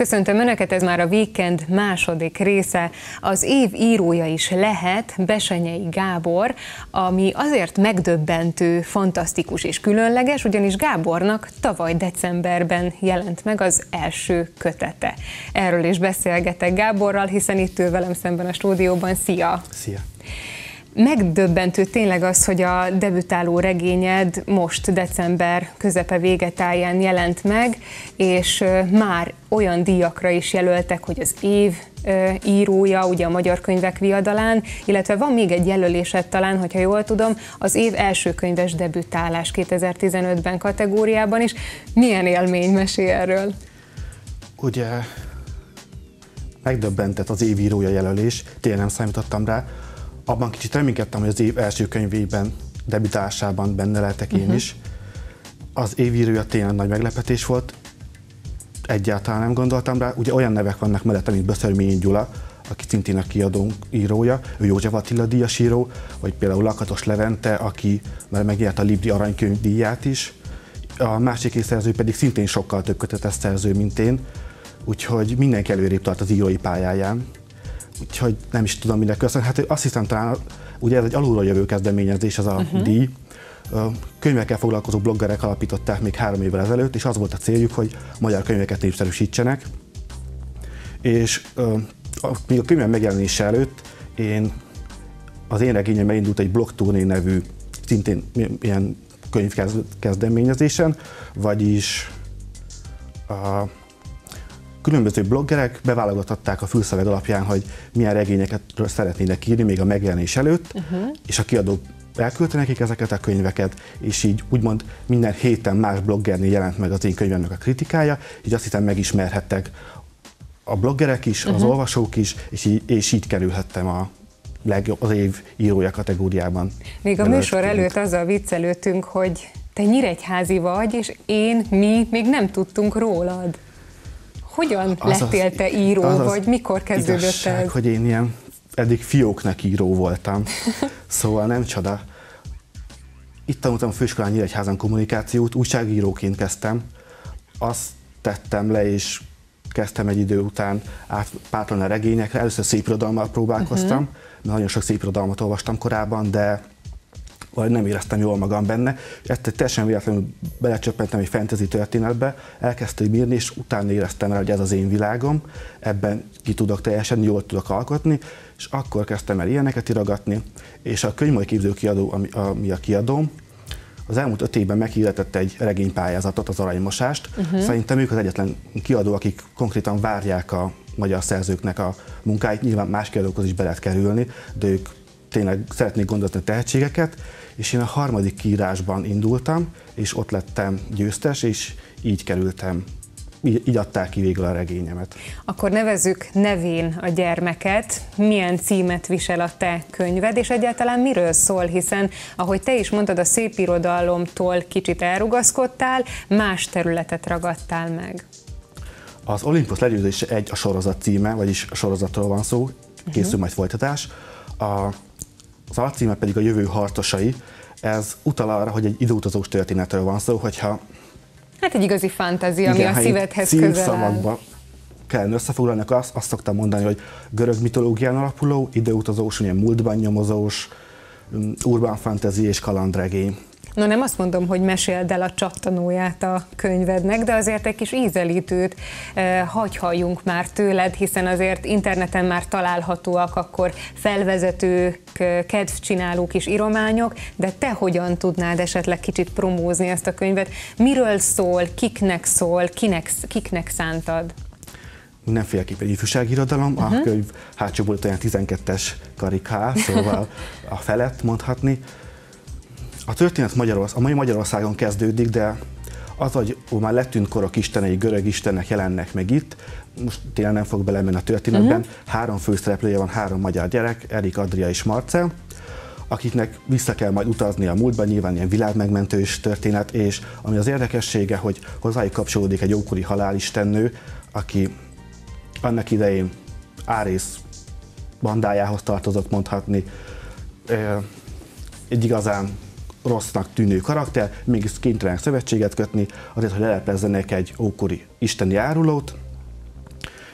Köszöntöm Önöket, ez már a Weekend második része. Az év írója is lehet Bessenyei Gábor, ami azért megdöbbentő, fantasztikus és különleges, ugyanis Gábornak tavaly decemberben jelent meg az első kötete. Erről is beszélgetek Gáborral, hiszen itt ül velem szemben a stúdióban. Szia! Szia! Megdöbbentő tényleg az, hogy a debütáló regényed most december közepe végetáján jelent meg, és már olyan díjakra is jelöltek, hogy az év írója, ugye a Magyar Könyvek Viadalán, illetve van még egy jelölésed talán, hogyha jól tudom, az év első könyves debütálás 2015-ben kategóriában is. Milyen élmény, mesélj erről? Ugye megdöbbentett az év írója jelölés, tényleg nem számítottam rá. Abban kicsit reménykedtem, hogy az év első könyvében, debütálásában benne lehetek én is. Az év írója tényleg nagy meglepetés volt, egyáltalán nem gondoltam rá. Ugye olyan nevek vannak mellette, mint Böszörményi Gyula, aki szintén a kiadónk írója, ő József Attila díjas író, vagy például Lakatos Levente, aki már megnyerte a Libri Aranykönyv díját is. A másik szerző pedig szintén sokkal több kötetes szerző, mint én, úgyhogy mindenki előrébb tart az írói pályáján. Úgyhogy nem is tudom, minek köszönöm. Hát azt hiszem talán, ugye ez egy alulról jövő kezdeményezés, ez a díj. Könyvekkel foglalkozó bloggerek alapították még 3 évvel ezelőtt, és az volt a céljuk, hogy magyar könyveket népszerűsítsenek. És még a könyvem megjelenése előtt az én regényem elindult egy blogturné nevű, szintén ilyen könyvkezdeményezésen, vagyis különböző bloggerek beválogatották a fülszöveg alapján, hogy milyen regényeket szeretnének írni még a megjelenés előtt, és a kiadó elküldte nekik ezeket a könyveket, és így úgymond minden héten más bloggernél jelent meg az én könyvemnek a kritikája, így azt hiszem megismerhettek a bloggerek is, az olvasók is, és így kerülhettem az év írója kategóriában. Még a műsor előtt azzal viccelődtünk, hogy te nyíregyházi vagy, és mi még nem tudtunk rólad. Hogyan lettél te író, vagy mikor kezdődött igazság, ez? Hogy én ilyen eddig fióknak író voltam, szóval nem csoda. Itt tanultam a főiskolán Nyíregyházan kommunikációt, újságíróként kezdtem, azt tettem le, és kezdtem egy idő után átpátrolni a regényekre. Először szépirodalommal próbálkoztam, mert nagyon sok szépirodalmat olvastam korábban, de vagy nem éreztem jól magam benne. Ezt teljesen véletlenül belecsöppentem egy fantasy történetbe, elkezdtem írni, és utána éreztem el, hogy ez az én világom, ebben ki tudok teljesen, jól tudok alkotni, és akkor kezdtem el ilyeneket írogatni, és a Könyvmoly Képző Kiadó, ami a kiadóm, az elmúlt 5 évben meghirdetett egy regénypályázatot, az Aranymosást. Szerintem ők az egyetlen kiadó, akik konkrétan várják a magyar szerzőknek a munkáit, nyilván más kiadókhoz is be lehet kerülni, de ők tényleg szeretnék gondozni a tehetségeket, és én a 3. kiírásban indultam, és ott lettem győztes, és így kerültem, így adták ki végül a regényemet. Akkor nevezzük nevén a gyermeket. Milyen címet visel a te könyved, és egyáltalán miről szól, hiszen, ahogy te is mondtad, a szépirodalomtól kicsit elrugaszkodtál, más területet ragadtál meg. Az Olympus legyőzése egy a sorozat címe, vagyis a sorozatról van szó, készül majd folytatás. Az alcíme pedig a Jövő harcosai. Ez utal arra, hogy egy időutazós történetről van szó, hogyha... Hát egy igazi fantázia, ami a szívedhez közel áll. Kellene összefoglalni, azt szoktam mondani, hogy görög mitológián alapuló, időutazós, ilyen múltban nyomozós, urban fantasy és kalandregény. No, nem azt mondom, hogy meséld el a csattanóját a könyvednek, de azért egy kis ízelítőt hagy halljunk már tőled, hiszen azért interneten már találhatóak akkor felvezetők, kedvcsinálók is írományok, de te hogyan tudnád esetleg kicsit promózni ezt a könyvet? Miről szól, kiknek szántad? Mindenféleképpen ifjúságirodalom, a könyv hátsó volt olyan 12-es karikál, szóval a felett mondhatni. A történet a mai Magyarországon kezdődik, de az, hogy már letűnt korok istenei, görög istenek jelennek meg itt, most tényleg nem fog belemenni a történetben, 3 főszereplője van, 3 magyar gyerek, Erik, Adria és Marcell, akiknek vissza kell majd utazni a múltban, nyilván ilyen világmegmentős történet, és ami az érdekessége, hogy hozzájuk kapcsolódik egy ókori halálistennő, aki annak idején Árész bandájához tartozott, mondhatni, egy igazán rossznak tűnő karakter, mégis kénytelenek szövetséget kötni, azért, hogy leleplezzenek egy ókori isteni árulót,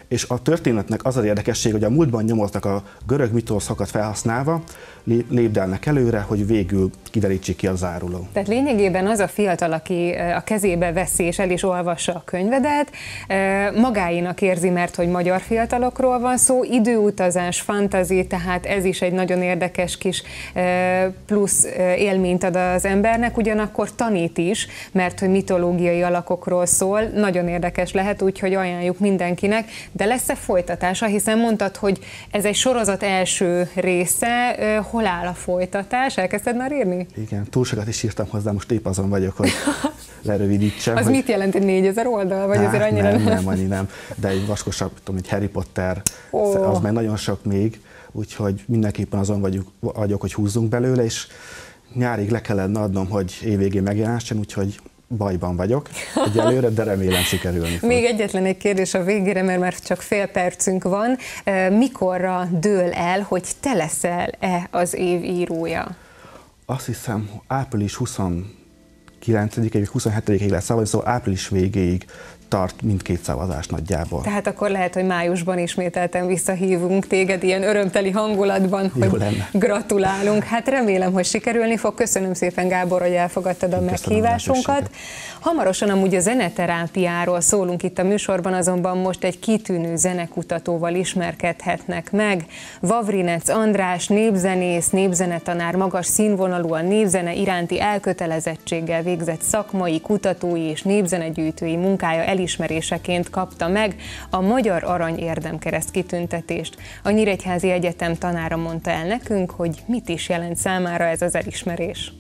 És a történetnek az az érdekesség, hogy a múltban nyomoznak a görög mitoszokat felhasználva, lépdelnek előre, hogy végül kiderítsék ki a záruló. Tehát lényegében az a fiatal, aki a kezébe veszi és el is olvassa a könyvedet, magáinak érzi, mert hogy magyar fiatalokról van szó, időutazás, fantasy, tehát ez is egy nagyon érdekes kis plusz élményt ad az embernek, ugyanakkor tanít is, mert hogy mitológiai alakokról szól, nagyon érdekes lehet, úgyhogy ajánljuk mindenkinek, de lesz-e folytatása, hiszen mondtad, hogy ez egy sorozat első része, hol áll a folytatás? Elkezdted már írni? Igen, túl sokat is írtam hozzá, most épp azon vagyok, hogy lerövidítsem. Az hogy... mit jelent, hogy 4000 oldal? Vagy azért annyira nem, annyi nem. De egy vaskosabb, tudom, egy Harry Potter, az meg nagyon sok még, úgyhogy mindenképpen azon vagyok, hogy húzzunk belőle, és nyárig le kellene adnom, hogy évvégén megjelensen, úgyhogy bajban vagyok egyelőre, de remélem sikerülni fog. Még egyetlen egy kérdés a végére, mert már csak fél percünk van. Mikorra dől el, hogy te leszel-e az év írója? Azt hiszem, április 29-ig, 27-ig lesz szavazni, szóval április végéig tart mindkét szavazás nagyjából. Tehát akkor lehet, hogy májusban ismételten visszahívunk téged ilyen örömteli hangulatban, hogy gratulálunk. Hát remélem, hogy sikerülni fog. Köszönöm szépen, Gábor, hogy elfogadtad a meghívásunkat. Hamarosan amúgy a zeneterápiáról szólunk itt a műsorban, azonban most egy kitűnő zenekutatóval ismerkedhetnek meg. Vavrinec András, népzenész, népzenetanár, magas színvonalúan népzene iránti elkötelezettséggel végzett szakmai, kutatói és népzenegyűjtői munkája elismeréseként kapta meg a Magyar Arany Érdemkereszt kitüntetést. A Nyíregyházi Egyetem tanára mondta el nekünk, hogy mit is jelent számára ez az elismerés.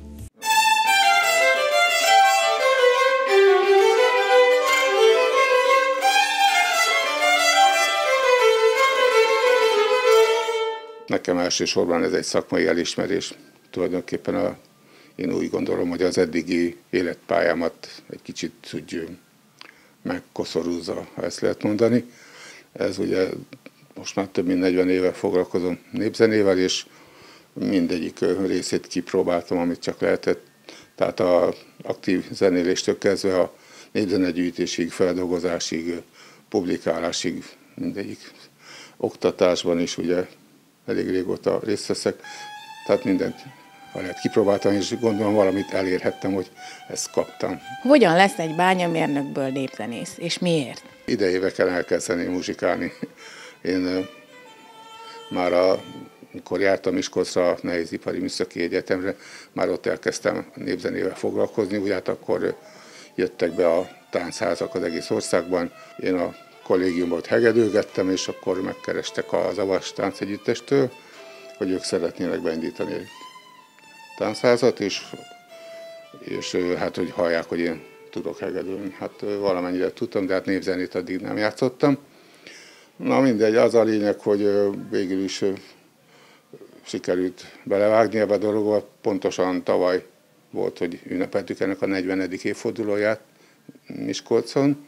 Nekem elsősorban ez egy szakmai elismerés. Tulajdonképpen én úgy gondolom, hogy az eddigi életpályámat egy kicsit úgy megkoszorúzza, ha ezt lehet mondani. Ez ugye most már több mint 40 éve foglalkozom népzenével, és mindegyik részét kipróbáltam, amit csak lehetett. Tehát az aktív zenéléstől kezdve a népzenegyűjtésig, feldolgozásig, publikálásig, mindegyik oktatásban is ugye elég régóta részt veszek. Tehát mindent, ha lehet, kipróbáltam, és gondolom valamit elérhettem, hogy ezt kaptam. Hogyan lesz egy bányamérnökből népzenész, és miért? Idejébe kell elkezdeni muzsikálni. Én már amikor jártam Miskolcra a Nehézipari Műszaki Egyetemre, már ott elkezdtem népzenével foglalkozni, ugye hát akkor jöttek be a táncházak az egész országban. Én a kollégiumot hegedőgettem, és akkor megkerestek a Zavas Táncegyüttestől, hogy ők szeretnének beindítani egy táncházat, és hát, hogy hallják, hogy én tudok hegedülni. Hát valamennyire tudtam, de hát népzenét addig nem játszottam. Na mindegy, az a lényeg, hogy végül is sikerült belevágni ebbe a dologba. Pontosan tavaly volt, hogy ünnepeltük ennek a 40. évfordulóját Miskolcon,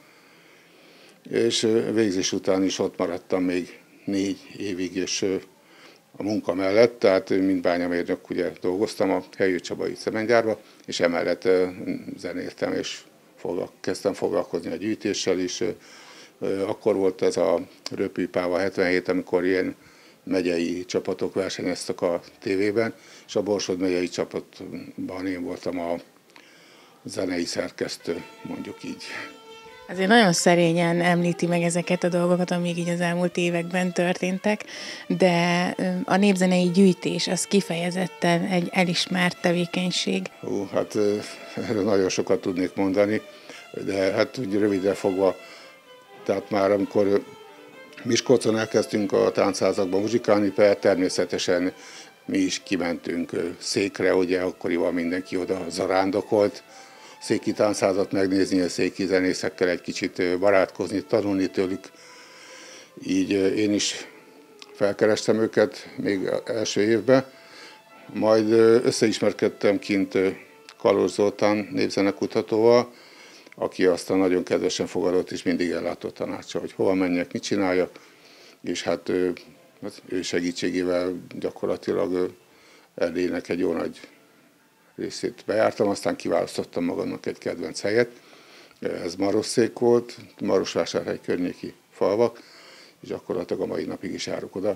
és végzés után is ott maradtam még 4 évig, és a munka mellett, tehát mint bányamérnök ugye dolgoztam a Helyő Csabai Cementgyárba, és emellett zenéltem, és kezdtem foglalkozni a gyűjtéssel is. Akkor volt ez a Röpűpáva 77, amikor ilyen megyei csapatok versenyeztek a tévében, és a Borsod megyei csapatban én voltam a zenei szerkesztő, mondjuk így. Azért nagyon szerényen említi meg ezeket a dolgokat, amik így az elmúlt években történtek, de a népzenei gyűjtés az kifejezetten egy elismert tevékenység. Hát erről nagyon sokat tudnék mondani, de hát úgy rövidre fogva, tehát már amikor Miskolcon elkezdtünk a táncházakban muzsikálni, természetesen mi is kimentünk székre, ugye akkoriban mindenki oda zarándokolt, széki táncházat megnézni, a széki zenészekkel egy kicsit barátkozni, tanulni tőlük. Így én is felkerestem őket még első évben, majd összeismerkedtem kint Kalóz Zoltán népzenekutatóval, aki aztán nagyon kedvesen fogadott, és mindig ellátott tanácsa, hogy hova menjek, mit csináljak, és hát ő segítségével gyakorlatilag Erdélynek egy jó nagy részét bejártam, aztán kiválasztottam magamnak egy kedvenc helyet. Ez Marosszék volt, Marosvásárhely környéki falvak, és gyakorlatilag a mai napig is járok oda.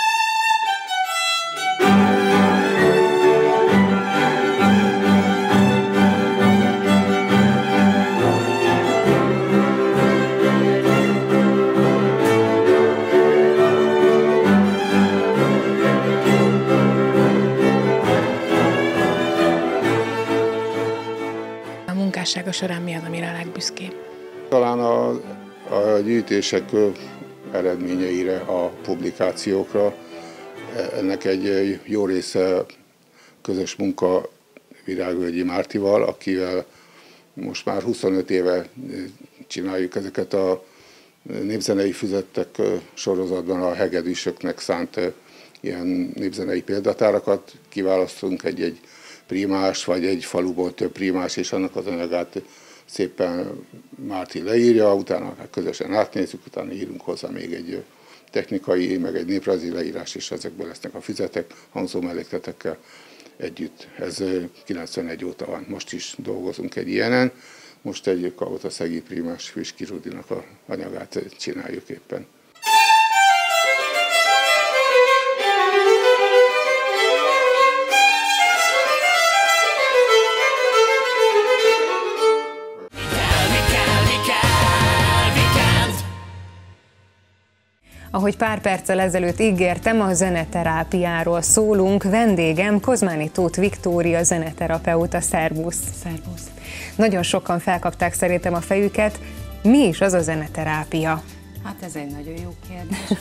A munkássága során mi az, amire a legbüszkébb? Talán a gyűjtések eredményeire, a publikációkra. Ennek egy jó része közös munka Virágvölgyi Mártival, akivel most már 25 éve csináljuk ezeket a népzenei füzettek sorozatban a hegedűsöknek szánt ilyen népzenei példatárakat. Kiválasztunk egy prímás, vagy egy faluból több prímás, és annak az anyagát szépen Márti leírja, utána közösen átnézzük, utána írunk hozzá még egy technikai, meg egy néprajzi leírás, és ezekből lesznek a füzetek, hangzó mellékletekkel együtt. Ez 91 óta van, most is dolgozunk egy ilyenen. Most egy Kavota-Szegi prímás Füski Rudinak a anyagát csináljuk éppen. Ahogy pár perccel ezelőtt ígértem, a zeneterápiáról szólunk. Vendégem Kozmány Tóth Viktória zeneterapeuta. Szervusz! Szervusz! Nagyon sokan felkapták szerintem a fejüket. Mi is az a zeneterápia? Hát ez egy nagyon jó kérdés.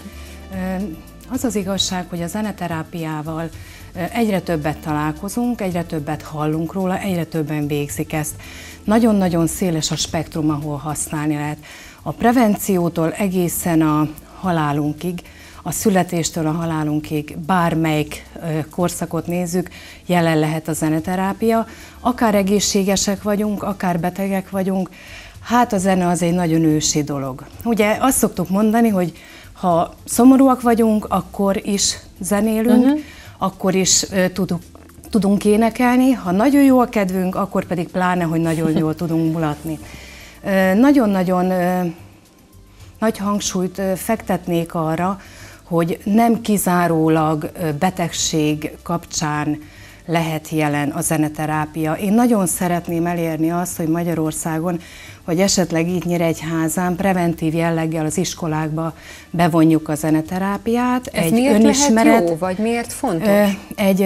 Az az igazság, hogy a zeneterápiával egyre többet találkozunk, egyre többet hallunk róla, egyre többen végzik ezt. Nagyon-nagyon széles a spektrum, ahol használni lehet. A prevenciótól egészen a halálunkig, a születéstől a halálunkig, bármelyik korszakot nézzük, jelen lehet a zeneterápia. Akár egészségesek vagyunk, akár betegek vagyunk, hát a zene az egy nagyon ősi dolog. Ugye azt szoktuk mondani, hogy ha szomorúak vagyunk, akkor is zenélünk, akkor is tudunk énekelni, ha nagyon jó a kedvünk, akkor pedig pláne, hogy nagyon jól tudunk mulatni. Nagyon-nagyon nagy hangsúlyt fektetnék arra, hogy nem kizárólag betegség kapcsán lehet jelen a zeneterápia. Én nagyon szeretném elérni azt, hogy Magyarországon, vagy esetleg így Nyíregyházán preventív jelleggel az iskolákba bevonjuk a zeneterápiát. Ez miért lehet jó, vagy miért fontos? Egy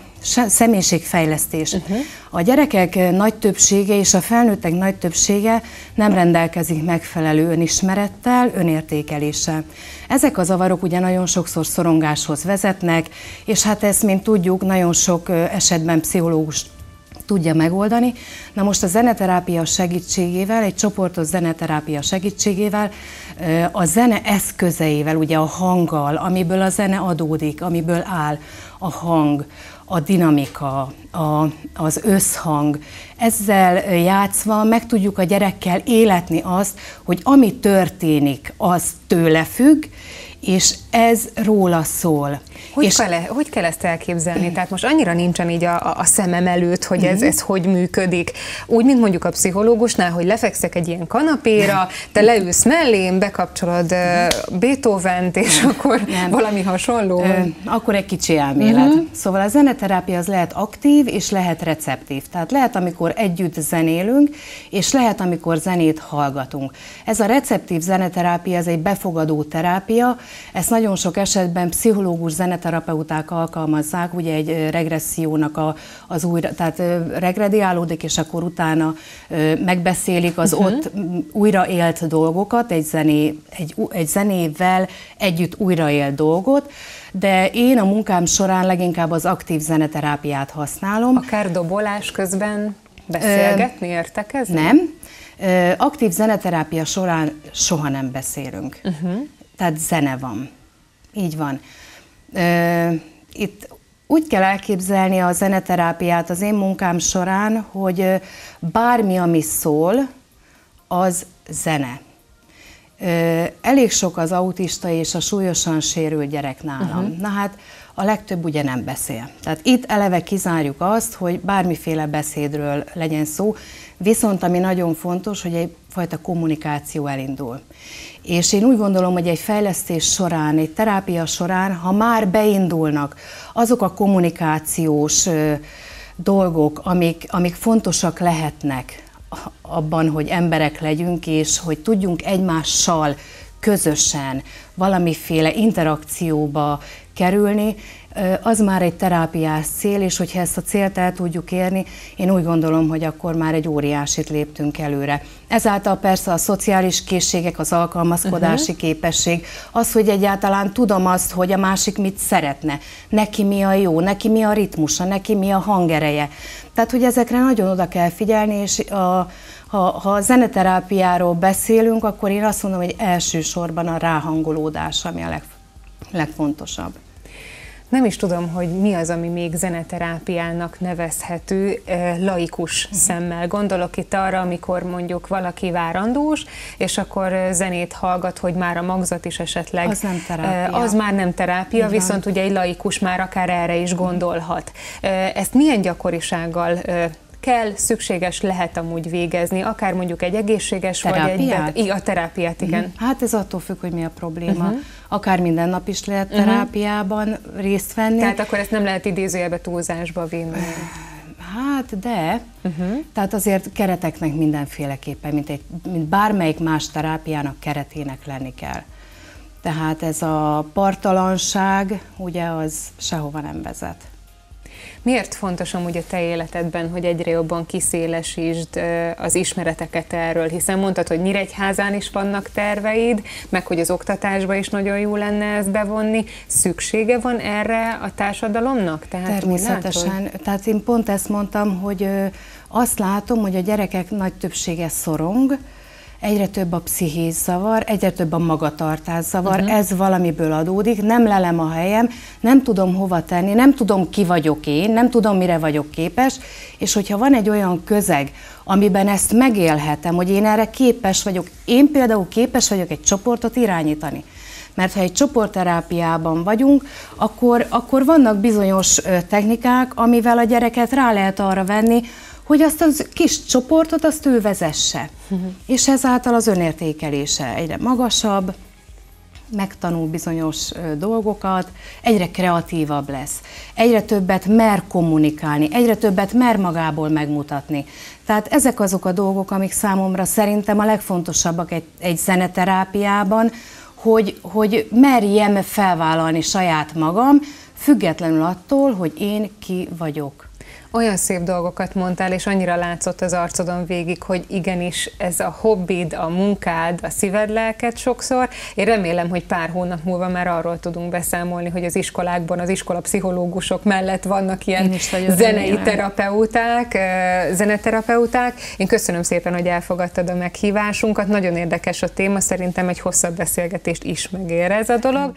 személyiségfejlesztés. A gyerekek nagy többsége és a felnőttek nagy többsége nem rendelkezik megfelelő önismerettel, önértékeléssel. Ezek a zavarok ugye nagyon sokszor szorongáshoz vezetnek, és hát ezt, mint tudjuk, nagyon sok esetben pszichológus tudja megoldani. Na most a zeneterápia segítségével, egy csoportos zeneterápia segítségével, a zene eszközeivel, ugye a hanggal, amiből a zene adódik, amiből áll a hang, a dinamika, az összhang. Ezzel játszva meg tudjuk a gyerekkel életni azt, hogy ami történik, az tőle függ, és ez róla szól. Hogy kell ezt elképzelni? Tehát most annyira nincsen így a szemem előtt, hogy ez hogy működik. Úgy, mint mondjuk a pszichológusnál, hogy lefekszek egy ilyen kanapéra, te leülsz mellém, bekapcsolod Beethovent, és akkor valami hasonló. Akkor egy kicsi elmélet. Szóval a zeneterápia az lehet aktív, és lehet receptív. Tehát lehet, amikor együtt zenélünk, és lehet, amikor zenét hallgatunk. Ez a receptív zeneterápia, ez egy befogadó terápia. Ezt nagyon sok esetben pszichológus zeneterapeuták alkalmazzák, ugye egy regressziónak az újra, tehát regrediálódik, és akkor utána megbeszélik az ott újraélt dolgokat, egy zenével együtt újraélt dolgot, de én a munkám során leginkább az aktív zeneterápiát használom. Akár dobolás közben beszélgetni, értekezni? Nem. Aktív zeneterápia során soha nem beszélünk. Tehát zene van. Így van. Itt úgy kell elképzelni a zeneterápiát az én munkám során, hogy bármi, ami szól, az zene. Elég sok az autista és a súlyosan sérült gyerek nálam. Na hát a legtöbb ugye nem beszél. Tehát itt eleve kizárjuk azt, hogy bármiféle beszédről legyen szó, viszont ami nagyon fontos, hogy egyfajta kommunikáció elindul. És én úgy gondolom, hogy egy fejlesztés során, egy terápia során, ha már beindulnak azok a kommunikációs dolgok, amik fontosak lehetnek abban, hogy emberek legyünk, és hogy tudjunk egymással közösen valamiféle interakcióba kerülni, az már egy terápiás cél, és hogyha ezt a célt el tudjuk érni, én úgy gondolom, hogy akkor már egy óriásit léptünk előre. Ezáltal persze a szociális készségek, az alkalmazkodási képesség, az, hogy egyáltalán tudom azt, hogy a másik mit szeretne, neki mi a jó, neki mi a ritmusa, neki mi a hangereje. Tehát, hogy ezekre nagyon oda kell figyelni, és ha a zeneterápiáról beszélünk, akkor én azt mondom, hogy elsősorban a ráhangolódás, ami a legfontosabb. Nem is tudom, hogy mi az, ami még zeneterápiának nevezhető laikus szemmel. Gondolok itt arra, amikor mondjuk valaki várandós, és akkor zenét hallgat, hogy már a magzat is esetleg... Az nem terápia. Az már nem terápia, viszont ugye egy laikus már akár erre is gondolhat. Ezt milyen gyakorisággal kell, szükséges lehet amúgy végezni, akár mondjuk egy egészséges terápiát? Vagy egy... A terápiát, igen. Hát ez attól függ, hogy mi a probléma. Akár minden nap is lehet terápiában részt venni. Tehát akkor ezt nem lehet idézőjelbe túlzásba vinni. Hát de, tehát azért kereteknek mindenféleképpen, mint bármelyik más terápiának keretének lenni kell. Tehát ez a partalanság, ugye az sehova nem vezet. Miért fontos amúgy a te életedben, hogy egyre jobban kiszélesítsd az ismereteket erről? Hiszen mondtad, hogy Nyíregyházán is vannak terveid, meg hogy az oktatásba is nagyon jó lenne ezt bevonni. Szüksége van erre a társadalomnak? Tehát természetesen. Tehát én pont ezt mondtam, hogy azt látom, hogy a gyerekek nagy többsége szorong, egyre több a pszichés zavar, egyre több a magatartás zavar, ez valamiből adódik, nem lelem a helyem, nem tudom hova tenni, nem tudom ki vagyok én, nem tudom mire vagyok képes, és hogyha van egy olyan közeg, amiben ezt megélhetem, hogy én erre képes vagyok, én például képes vagyok egy csoportot irányítani. Mert ha egy csoportterápiában vagyunk, akkor vannak bizonyos technikák, amivel a gyereket rá lehet arra venni, hogy azt a kis csoportot, azt ő vezesse. És ezáltal az önértékelése egyre magasabb, megtanul bizonyos dolgokat, egyre kreatívabb lesz, egyre többet mer kommunikálni, egyre többet mer magából megmutatni. Tehát ezek azok a dolgok, amik számomra szerintem a legfontosabbak egy zeneterápiában, hogy merjem felvállalni saját magam, függetlenül attól, hogy én ki vagyok. Olyan szép dolgokat mondtál, és annyira látszott az arcodon végig, hogy igenis ez a hobbid, a munkád, a szíved, lelked sokszor. Én remélem, hogy pár hónap múlva már arról tudunk beszámolni, hogy az iskolákban az iskolapszichológusok mellett vannak ilyen zenei terapeuták, zeneterapeuták. Én köszönöm szépen, hogy elfogadtad a meghívásunkat. Nagyon érdekes a téma, szerintem egy hosszabb beszélgetést is megér ez a dolog.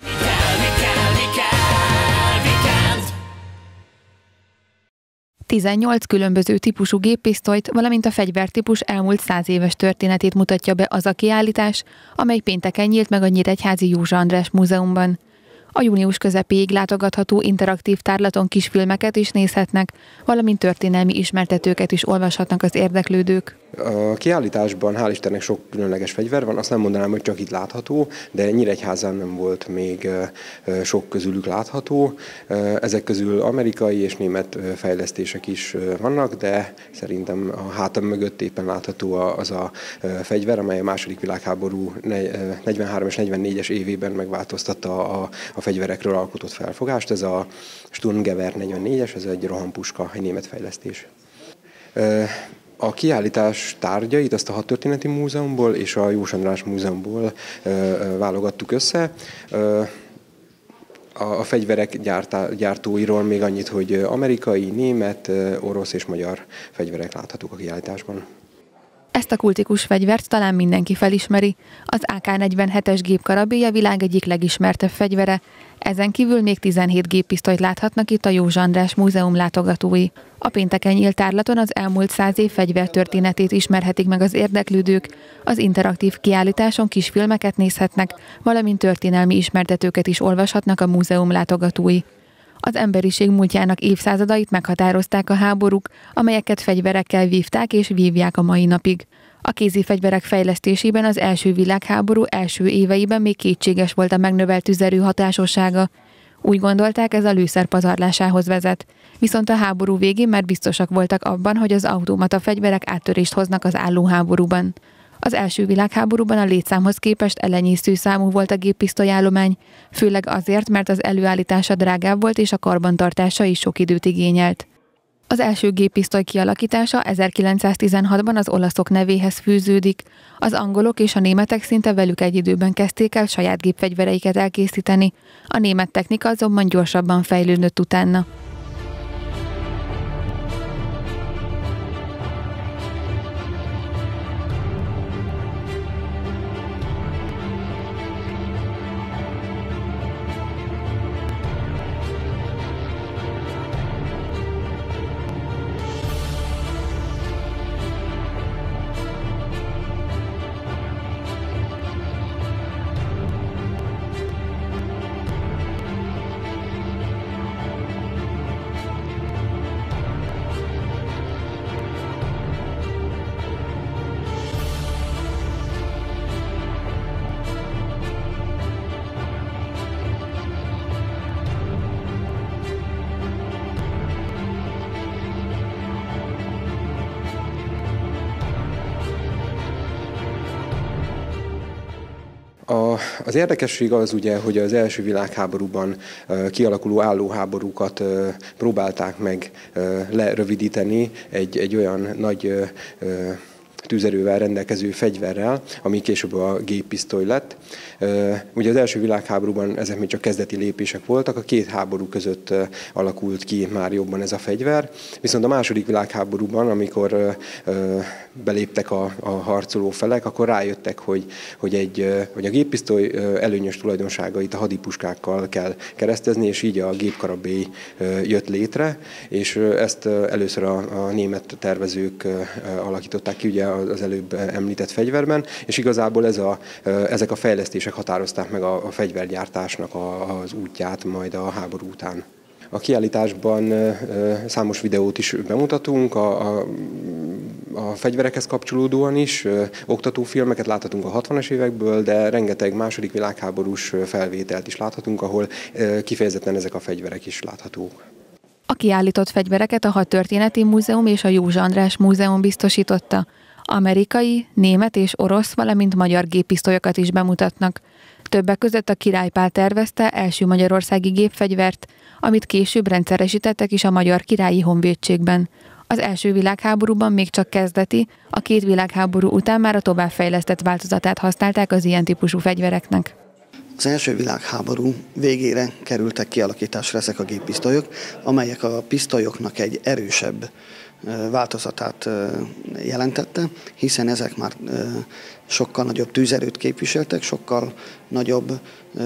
18 különböző típusú géppisztolyt, valamint a fegyvertípus elmúlt 100 éves történetét mutatja be az a kiállítás, amely pénteken nyílt meg a Nyíregyházi Józsa András Múzeumban. A június közepéig látogatható interaktív tárlaton kisfilmeket is nézhetnek, valamint történelmi ismertetőket is olvashatnak az érdeklődők. A kiállításban hál' Istennek sok különleges fegyver van, azt nem mondanám, hogy csak itt látható, de Nyíregyházán nem volt még sok közülük látható. Ezek közül amerikai és német fejlesztések is vannak, de szerintem a hátam mögött éppen látható az a fegyver, amely a II. Világháború 43 és 44-es évében megváltoztatta a fegyverekről alkotott felfogást. Ez a Sturmgewehr 44-es, ez egy rohampuska, egy német fejlesztés. A kiállítás tárgyait azt a Hadtörténeti Múzeumból és a Józsa András Múzeumból válogattuk össze. A fegyverek gyártóiról még annyit, hogy amerikai, német, orosz és magyar fegyverek láthatók a kiállításban. Ezt a kultikus fegyvert talán mindenki felismeri. Az AK-47-es gépkarabély a világ egyik legismertebb fegyvere. Ezen kívül még 17 géppisztolyt láthatnak itt a Józsa András Múzeum látogatói. A pénteken nyílt tárlaton az elmúlt 100 év fegyvertörténetét ismerhetik meg az érdeklődők. Az interaktív kiállításon kisfilmeket nézhetnek, valamint történelmi ismertetőket is olvashatnak a múzeum látogatói. Az emberiség múltjának évszázadait meghatározták a háborúk, amelyeket fegyverekkel vívták és vívják a mai napig. A kézi fegyverek fejlesztésében az első világháború első éveiben még kétséges volt a megnövelt tüzerő hatásossága. Úgy gondolták, ez a lőszer pazarlásához vezet. Viszont a háború végén már biztosak voltak abban, hogy az automata fegyverek áttörést hoznak az álló háborúban. Az első világháborúban a létszámhoz képest elenyésző számú volt a géppisztolyállomány, főleg azért, mert az előállítása drágább volt és a karbantartása is sok időt igényelt. Az első géppisztoly kialakítása 1916-ban az olaszok nevéhez fűződik. Az angolok és a németek szinte velük egy időben kezdték el saját gépfegyvereiket elkészíteni, a német technika azonban gyorsabban fejlődött utána. Az érdekesség az ugye, hogy az első világháborúban kialakuló állóháborúkat próbálták meg lerövidíteni egy olyan nagy tűzerővel rendelkező fegyverrel, ami később a géppisztoly lett. Ugye az első világháborúban ezek még csak kezdeti lépések voltak, a két háború között alakult ki már jobban ez a fegyver, viszont a második világháborúban, amikor beléptek a harcoló felek, akkor rájöttek, hogy a géppisztoly előnyös tulajdonságait a hadipuskákkal kell keresztezni, és így a gépkarabély jött létre, és ezt először a német tervezők alakították ki ugye az előbb említett fegyverben, és igazából ezek a fejlesztések határozták meg a fegyvergyártásnak az útját majd a háború után. A kiállításban számos videót is bemutatunk, a fegyverekhez kapcsolódóan is, oktatófilmeket láthatunk a 60-as évekből, de rengeteg második világháborús felvételt is láthatunk, ahol kifejezetten ezek a fegyverek is láthatók. A kiállított fegyvereket a Hadtörténeti Múzeum és a Józsa András Múzeum biztosította. Amerikai, német és orosz, valamint magyar géppisztolyokat is bemutatnak. Többek között a Király Pál tervezte első magyarországi gépfegyvert, amit később rendszeresítettek is a Magyar Királyi Honvédségben. Az első világháborúban még csak kezdeti, a két világháború után már a továbbfejlesztett változatát használták az ilyen típusú fegyvereknek. Az első világháború végére kerültek kialakításra ezek a géppisztolyok, amelyek a pisztolyoknak egy erősebb változatát jelentette, hiszen ezek már sokkal nagyobb tűzerőt képviseltek, sokkal nagyobb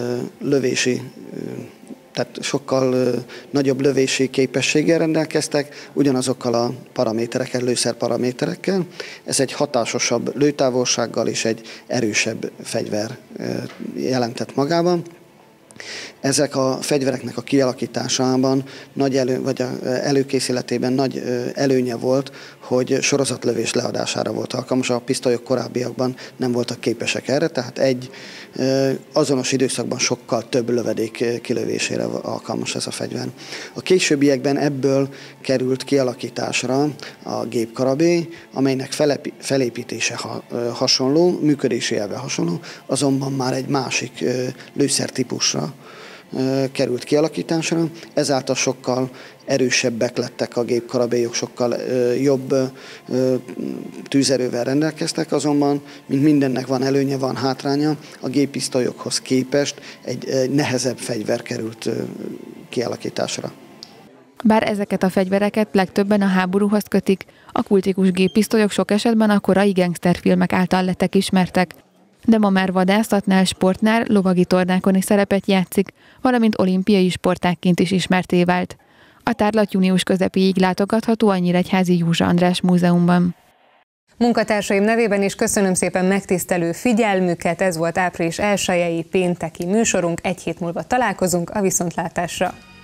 lövési képességgel rendelkeztek, ugyanazokkal a paraméterekkel, lőszerparaméterekkel. Ez egy hatásosabb lőtávolsággal és egy erősebb fegyver jelentett magában. Ezek a fegyvereknek a kialakításában előkészületében nagy előnye volt, hogy sorozatlövés leadására volt alkalmas. A pisztolyok korábbiakban nem voltak képesek erre, tehát egy azonos időszakban sokkal több lövedék kilövésére alkalmas ez a fegyver. A későbbiekben ebből került kialakításra a gépkarabély, amelynek felépítése hasonló, működési elve hasonló, azonban már egy másik lőszertípusra került kialakításra, ezáltal sokkal erősebbek lettek a gépkarabélyok, sokkal jobb tűzerővel rendelkeztek, azonban, mint mindennek van előnye, van hátránya, a géppisztolyokhoz képest egy nehezebb fegyver került kialakításra. Bár ezeket a fegyvereket legtöbben a háborúhoz kötik, a kultikus géppisztolyok sok esetben a korai gangsterfilmek által lettek ismertek. De ma már vadászatnál, sportnál, lovagi tornákon is szerepet játszik, valamint olimpiai sportágként is ismertté vált. A tárlat június közepéig látogatható a Nyíregyházi Józsa András Múzeumban. Munkatársaim nevében is köszönöm szépen megtisztelő figyelmüket, ez volt április 1-i pénteki műsorunk, egy hét múlva találkozunk, a viszontlátásra!